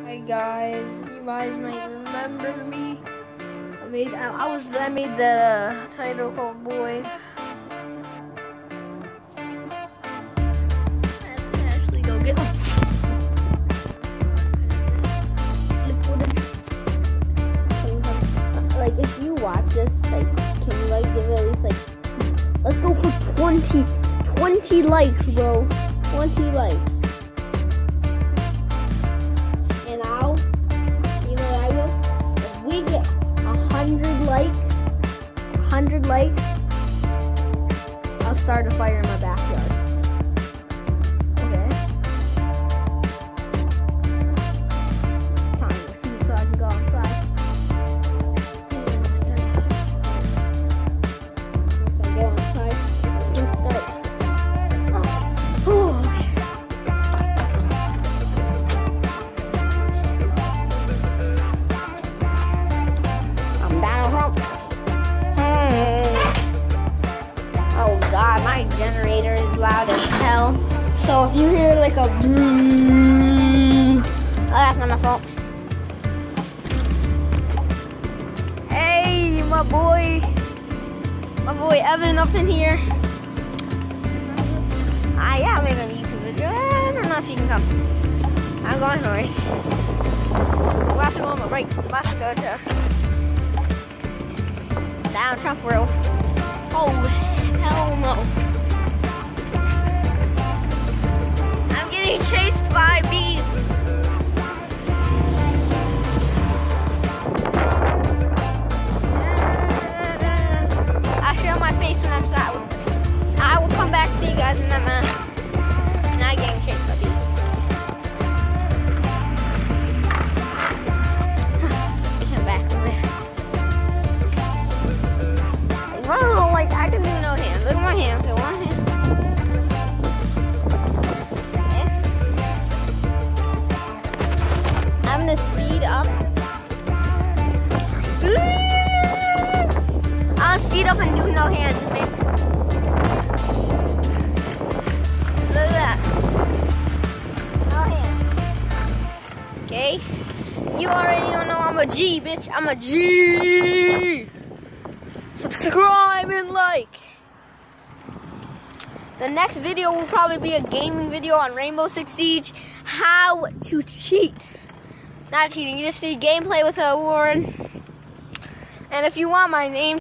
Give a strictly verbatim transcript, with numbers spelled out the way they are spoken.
Hi guys, you guys might remember me. I made I, I was I made the uh, title called Boy. I have to actually go get like if you watch this, like can you like give it at least like let's go for twenty twenty likes, bro. twenty likes. And I'll, you know what I will? If we get a hundred likes, a hundred likes, I'll start a fire in my backyard. Okay? Time so I can go outside. If I go outside, I can start. Oh, okay. Oh god, my generator is loud as hell. So if you hear like a boom, oh, that's not my fault. Hey, my boy, my boy Evan up in here. Ah, yeah, I made a YouTube video. I don't know if you can come. I'm going for it. I'm about to go on my break. I'm about to go to down Trump World. Oh, hell no. I'm getting chased by bees. I show my face when I'm sad. I will come back to you guys when I'm uh, not getting chased by bees. Come back over there. Well, like I can do no hands. Look at my hands. Okay, one hand. Okay. I'm gonna speed up. I'll speed up and do no hands, man. Look at that. No hands. Okay. You already don't know I'm a G, bitch. I'm a G. Subscribe and like. The next video will probably be a gaming video on Rainbow Six Siege. How to cheat. Not cheating, you just see gameplay with a Warren. And if you want my name